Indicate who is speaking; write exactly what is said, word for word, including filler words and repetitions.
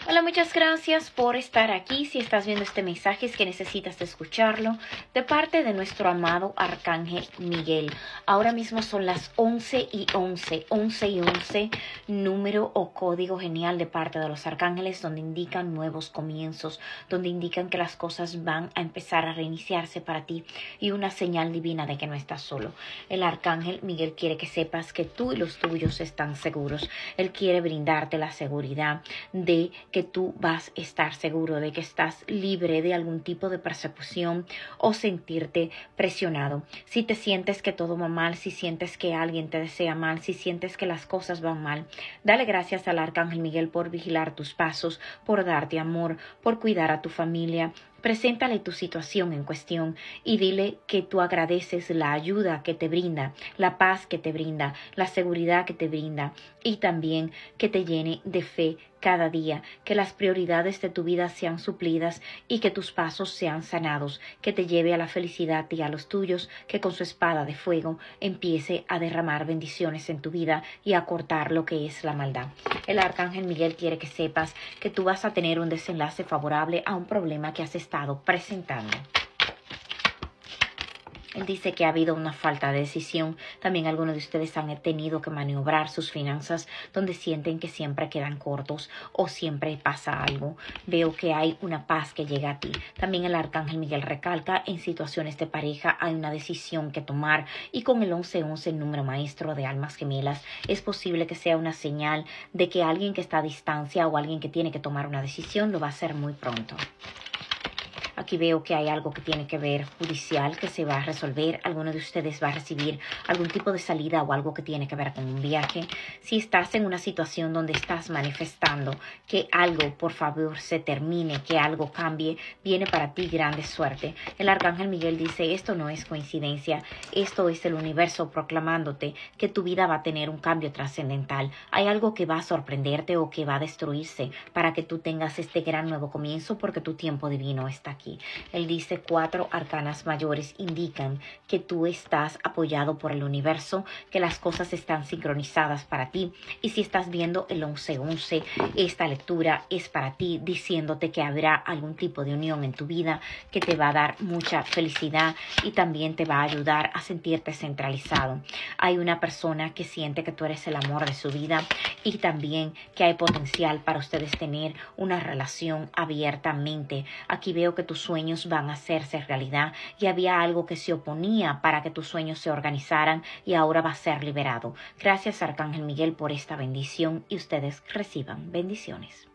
Speaker 1: Hola, muchas gracias por estar aquí. Si estás viendo este mensaje es que necesitas escucharlo de parte de nuestro amado Arcángel Miguel. Ahora mismo son las once y once, once y once, número o código genial de parte de los arcángeles, donde indican nuevos comienzos, donde indican que las cosas van a empezar a reiniciarse para ti y una señal divina de que no estás solo. El Arcángel Miguel quiere que sepas que tú y los tuyos están seguros. Él quiere brindarte la seguridad de que tú vas a estar seguro, de que estás libre de algún tipo de persecución o sentirte presionado. Si te sientes que todo va mal, si sientes que alguien te desea mal, si sientes que las cosas van mal, dale gracias al Arcángel Miguel por vigilar tus pasos, por darte amor, por cuidar a tu familia. Preséntale tu situación en cuestión y dile que tú agradeces la ayuda que te brinda, la paz que te brinda, la seguridad que te brinda y también que te llene de fe cada día, que las prioridades de tu vida sean suplidas y que tus pasos sean sanados, que te lleve a la felicidad y a los tuyos, que con su espada de fuego empiece a derramar bendiciones en tu vida y a cortar lo que es la maldad. El Arcángel Miguel quiere que sepas que tú vas a tener un desenlace favorable a un problema que has estado presentando. Él dice que ha habido una falta de decisión. También algunos de ustedes han tenido que maniobrar sus finanzas donde sienten que siempre quedan cortos o siempre pasa algo. Veo que hay una paz que llega a ti. También el Arcángel Miguel recalca en situaciones de pareja hay una decisión que tomar y con el once once, el número maestro de almas gemelas, es posible que sea una señal de que alguien que está a distancia o alguien que tiene que tomar una decisión lo va a hacer muy pronto. Aquí veo que hay algo que tiene que ver judicial que se va a resolver. Alguno de ustedes va a recibir algún tipo de salida o algo que tiene que ver con un viaje. Si estás en una situación donde estás manifestando que algo, por favor, se termine, que algo cambie, viene para ti grande suerte. El Arcángel Miguel dice, esto no es coincidencia, esto es el universo proclamándote que tu vida va a tener un cambio trascendental. Hay algo que va a sorprenderte o que va a destruirse para que tú tengas este gran nuevo comienzo porque tu tiempo divino está aquí. Él dice cuatro arcanas mayores indican que tú estás apoyado por el universo, que las cosas están sincronizadas para ti. Y si estás viendo el once once, esta lectura es para ti, diciéndote que habrá algún tipo de unión en tu vida que te va a dar mucha felicidad y también te va a ayudar a sentirte centralizado. Hay una persona que siente que tú eres el amor de su vida y también que hay potencial para ustedes tener una relación abiertamente. Aquí veo que tus sueños van a hacerse realidad y había algo que se oponía para que tus sueños se organizaran y ahora va a ser liberado. Gracias, Arcángel Miguel, por esta bendición y ustedes reciban bendiciones.